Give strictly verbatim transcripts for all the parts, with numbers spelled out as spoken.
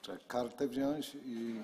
Trzeba kartę wziąć i...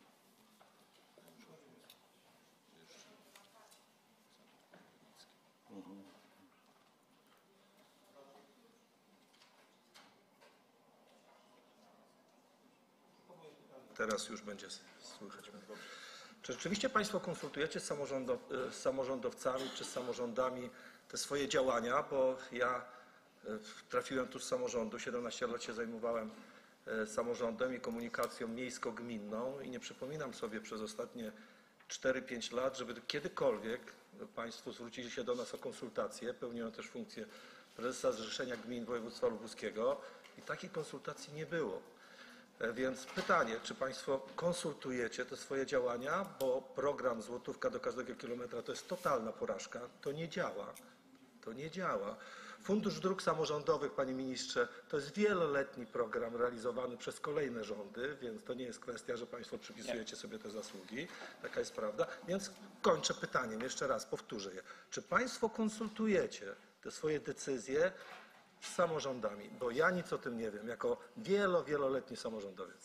Teraz już będzie słychać. Czy rzeczywiście Państwo konsultujecie z, samorządow z samorządowcami czy z samorządami te swoje działania? Bo ja trafiłem tu z samorządu, siedemnaście lat się zajmowałem samorządem i komunikacją miejsko-gminną i nie przypominam sobie przez ostatnie cztery pięć lat, żeby kiedykolwiek Państwo zwrócili się do nas o konsultacje. Pełniłem też funkcję prezesa Zrzeszenia Gmin Województwa Lubuskiego i takich konsultacji nie było. Więc pytanie, czy Państwo konsultujecie te swoje działania, bo program złotówka do każdego kilometra to jest totalna porażka, to nie działa, to nie działa. Fundusz Dróg Samorządowych, Panie Ministrze, to jest wieloletni program realizowany przez kolejne rządy, więc to nie jest kwestia, że Państwo przypisujecie sobie te zasługi, taka jest prawda. Więc kończę pytaniem, jeszcze raz powtórzę je. Czy Państwo konsultujecie te swoje decyzje z samorządami, bo ja nic o tym nie wiem, jako wielo, wieloletni samorządowiec.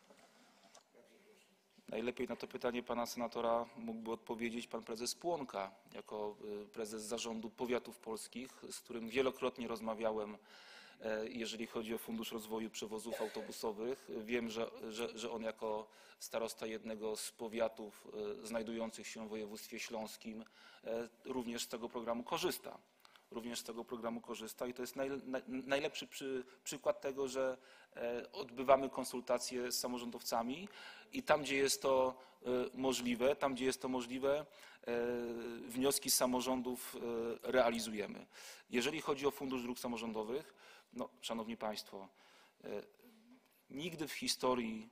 Najlepiej na to pytanie pana senatora mógłby odpowiedzieć pan prezes Płonka, jako prezes Zarządu Powiatów Polskich, z którym wielokrotnie rozmawiałem, jeżeli chodzi o Fundusz Rozwoju Przewozów Autobusowych. Wiem, że, że, że on jako starosta jednego z powiatów znajdujących się w województwie śląskim również z tego programu korzysta. Również z tego programu korzysta i to jest naj, naj, najlepszy przy, przykład tego, że e, odbywamy konsultacje z samorządowcami i tam, gdzie jest to e, możliwe, tam, gdzie jest to możliwe, e, wnioski z samorządów e, realizujemy. Jeżeli chodzi o Fundusz Dróg Samorządowych, no, szanowni państwo, e, nigdy w historii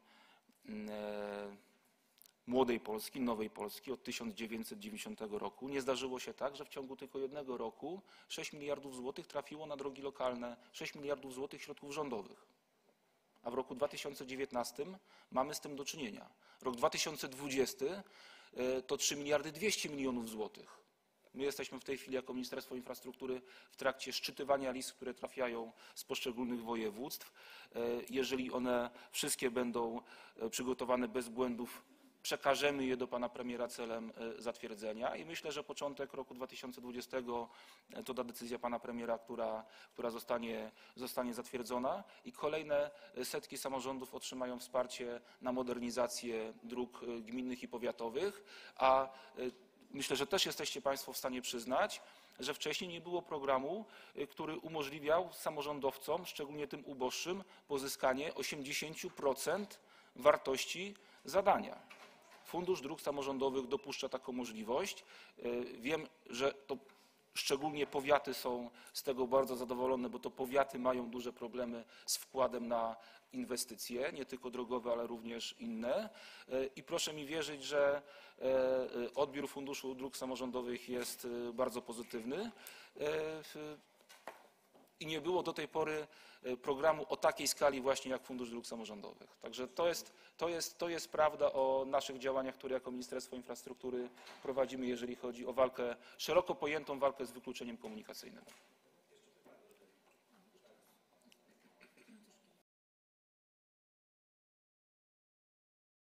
e, młodej Polski, nowej Polski od tysiąc dziewięćset dziewięćdziesiątego roku nie zdarzyło się tak, że w ciągu tylko jednego roku sześć miliardów złotych trafiło na drogi lokalne, sześć miliardów złotych środków rządowych. A w roku dwa tysiące dziewiętnastym mamy z tym do czynienia. Rok dwa tysiące dwudziesty to trzy miliardy dwieście milionów złotych. My jesteśmy w tej chwili jako Ministerstwo Infrastruktury w trakcie szczytywania list, które trafiają z poszczególnych województw. Jeżeli one wszystkie będą przygotowane bez błędów, przekażemy je do pana premiera celem zatwierdzenia i myślę, że początek roku dwa tysiące dwudziestego to ta decyzja pana premiera, która, która zostanie, zostanie zatwierdzona i kolejne setki samorządów otrzymają wsparcie na modernizację dróg gminnych i powiatowych, a myślę, że też jesteście państwo w stanie przyznać, że wcześniej nie było programu, który umożliwiał samorządowcom, szczególnie tym uboższym, pozyskanie osiemdziesiąt procent wartości zadania. Fundusz Dróg Samorządowych dopuszcza taką możliwość. Wiem, że to szczególnie powiaty są z tego bardzo zadowolone, bo to powiaty mają duże problemy z wkładem na inwestycje, nie tylko drogowe, ale również inne. I proszę mi wierzyć, że odbiór Funduszu Dróg Samorządowych jest bardzo pozytywny. I nie było do tej pory programu o takiej skali właśnie jak Fundusz Dróg Samorządowych. Także to jest, to jest, to jest prawda o naszych działaniach, które jako Ministerstwo Infrastruktury prowadzimy, jeżeli chodzi o walkę, szeroko pojętą walkę z wykluczeniem komunikacyjnym.